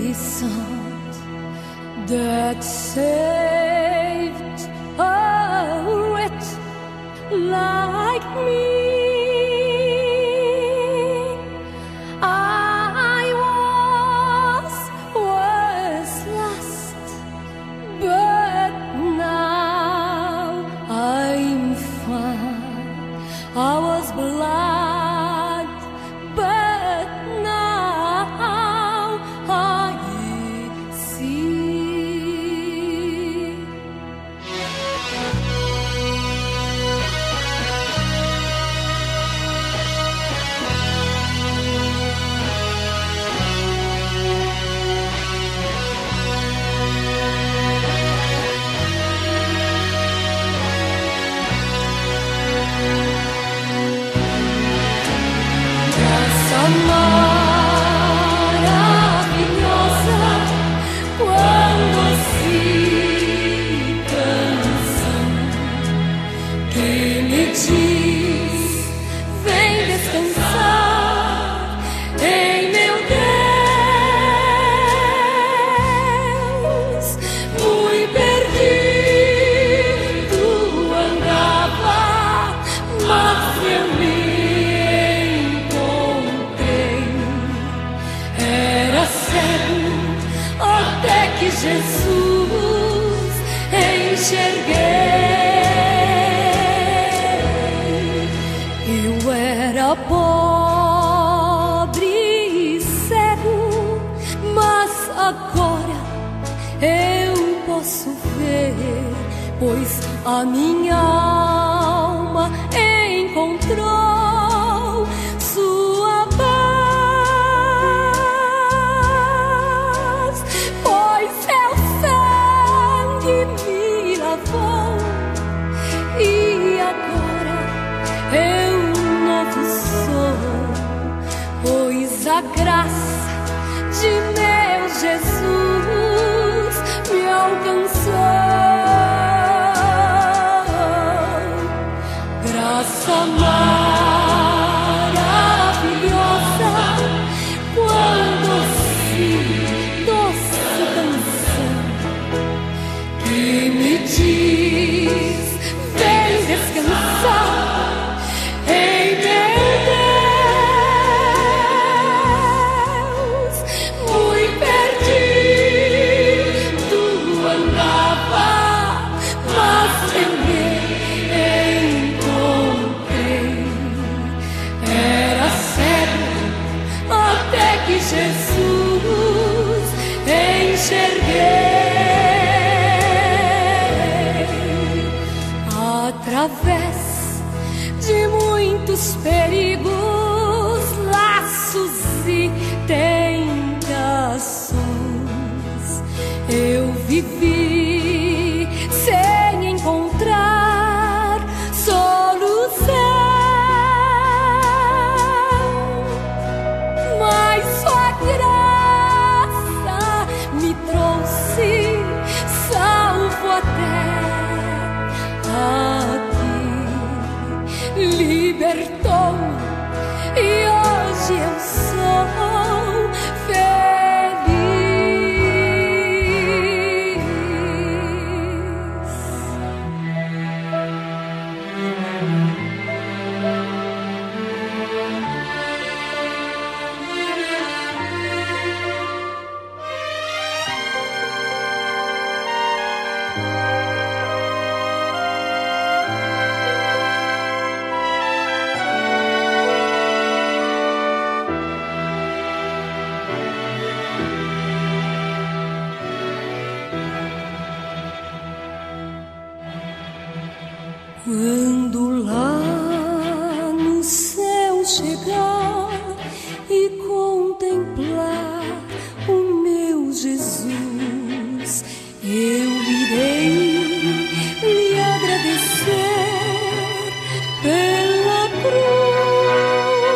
Son that saved a wretch like me. I was lost, but now I'm found. I was blind, but now I see. Graça maravilhosa quando se canção que me diz: vem descansar em meu Deus. Muito perdido andava, mas eu me até que Jesus enxerguei. Eu era pobre e cego, mas agora eu posso ver, pois a minha alma encontrou sua paz. Pois seu sangue me lavou e agora eu novo sou, pois a graça de meu Jesus me alcançou. Graça maravilhosa quando ouvi doce canção que me diz: vem descansar em meu Deus. Muito perdido andava, mas eu me encontrei. Era cego até que Jesus enxerguei. Através de muitos perigos, laços e tentações, eu vivi sem encontrar solução. Mas sua graça me trouxe salvo até aqui, libertou-me e hoje eu sou feliz. Quando lá no céu chegar e contemplar o meu Jesus, eu irei lhe agradecer pela cruz.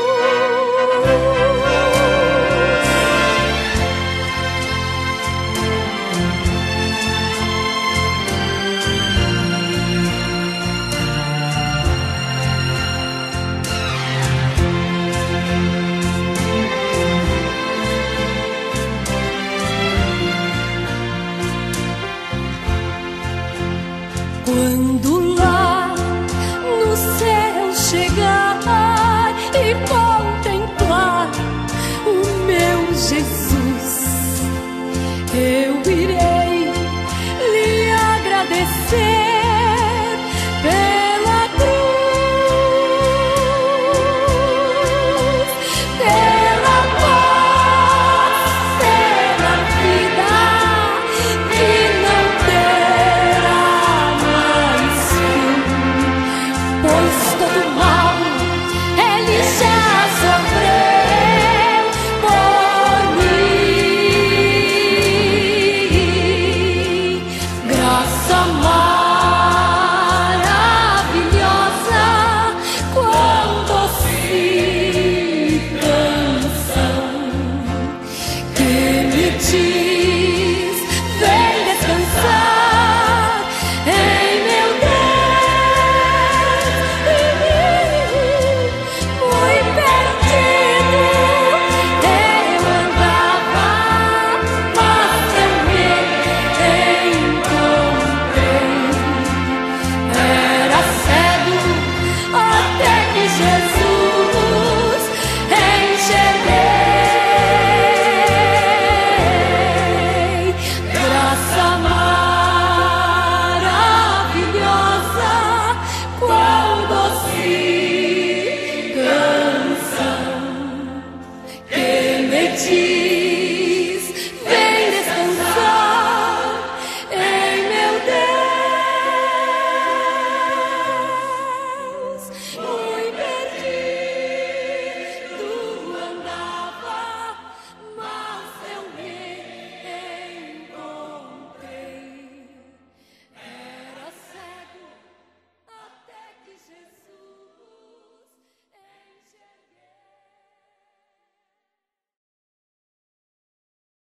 ti.